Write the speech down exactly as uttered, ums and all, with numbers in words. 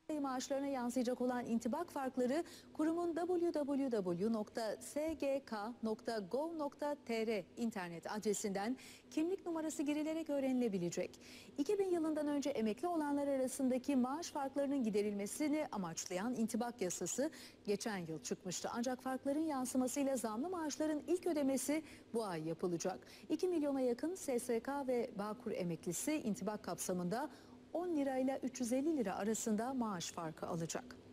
maaşlarına yansıyacak olan intibak farkları kurumun double-u double-u double-u nokta s g k nokta gov nokta t r internet adresinden kimlik numarası girilerek öğrenilebilecek. iki bin yılından önce emekli olanlar arasındaki maaş farklarının giderilmesini amaçlayan intibak yasası geçen yıl çıkmıştı. Ancak farkların yansımasıyla zamlı maaşların ilk ödemesi bu ay yapılacak. iki milyona yakın S S K ve Bağkur emeklisi intibak kapsamında on lirayla üç yüz elli lira arasında maaş farkı alacak.